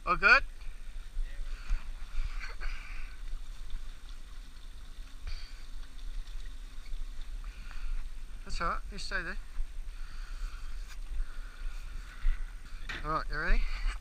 All good? That's alright, you stay there. Alright, you ready?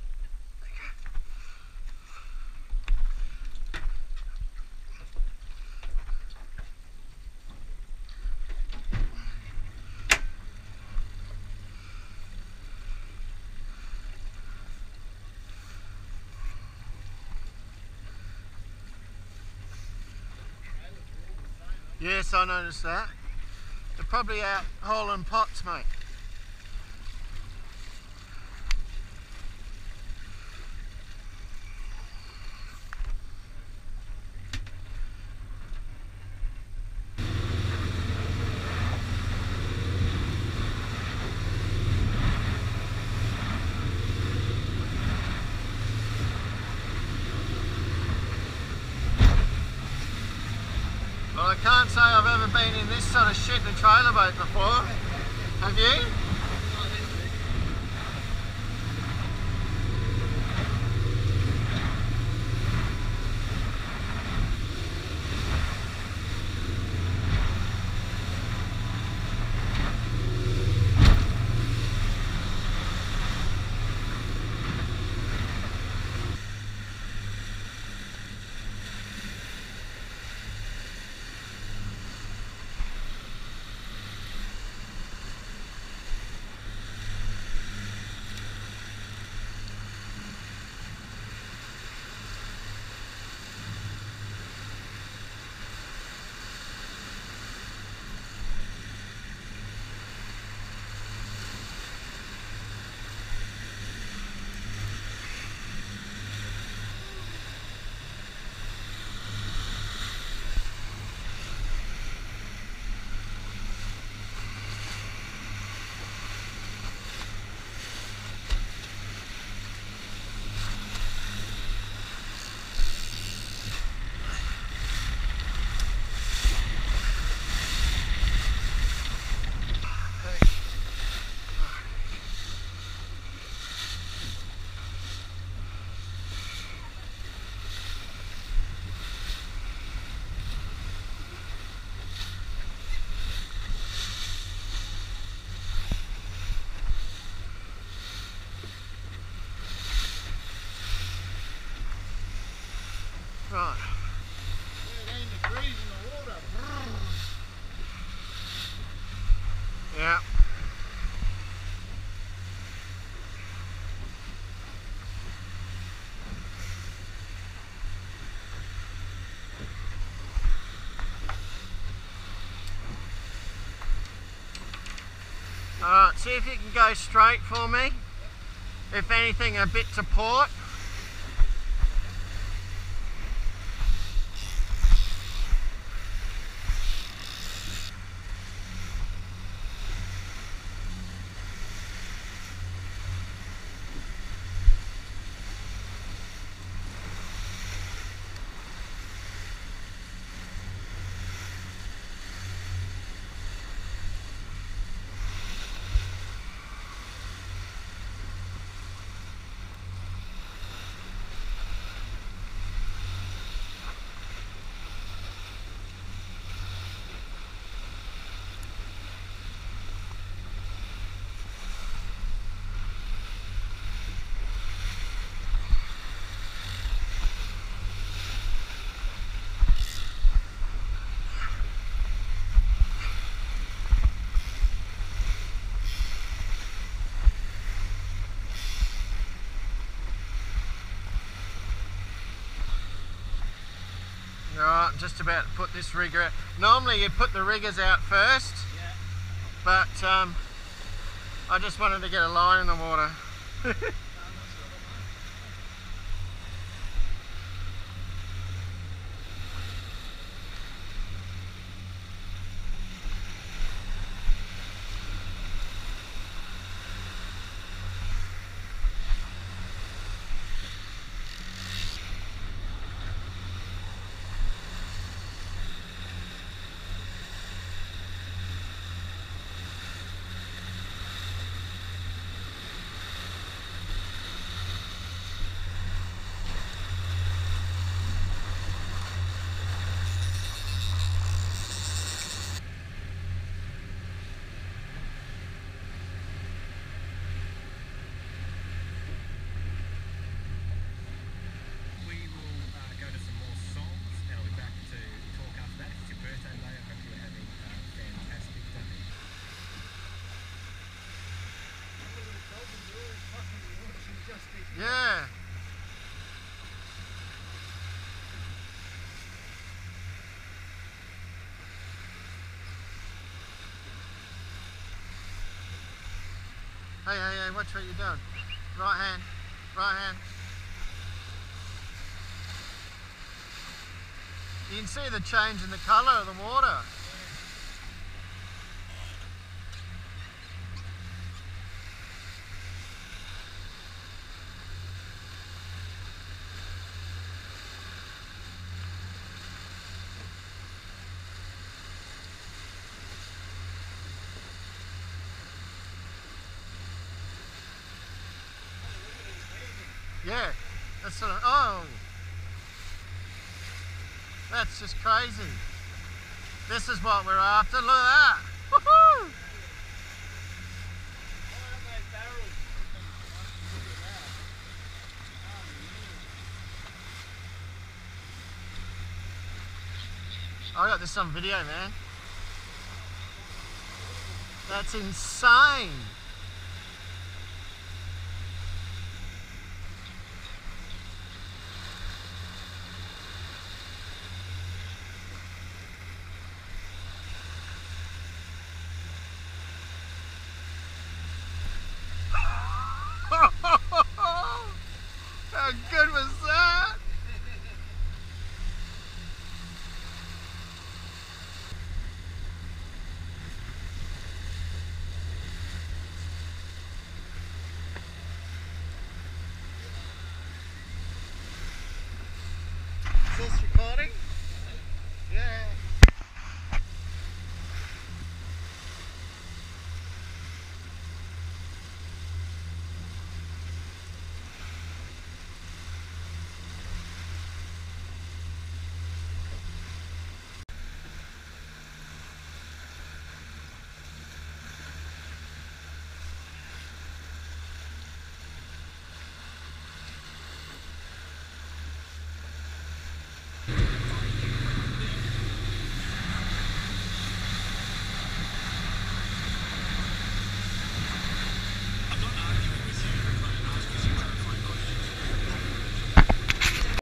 Yes, I noticed that. They're probably out hauling pots, mate. Well, I can't say I've ever been in this sort of shit in a trailer boat before. Have you? Right. 13 degrees in the water. Yeah. Alright, see if you can go straight for me. If anything, a bit to port. Alright, I'm just about to put this rigger out. Normally you put the riggers out first, Yeah. but I just wanted to get a line in the water. Yeah. Hey, watch what you're doing. Right hand, right hand. You can see the change in the colour of the water. Yeah, that's sort of, oh, that's just crazy. This is what we're after, look at that. Woohoo! I got this on video, man. That's insane. How good was